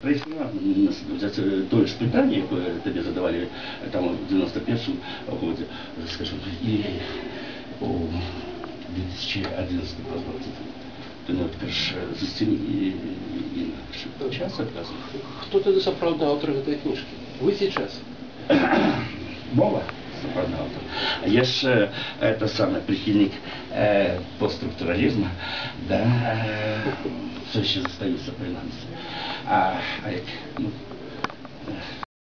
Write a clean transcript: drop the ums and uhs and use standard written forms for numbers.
Прояснила тое ж пытанне, якое табе задавалі там у 91-м годзе, скажем, і у 2011 році. То не открыш зусім інакш. Час адказвае. Хто тады сапраўдны аўтар гэтай кніжкі? Вы ці час? Мова сапраўдны аўтар. Я ж это самый прихильник постструктурализма, да, все еще застаюся принаймні.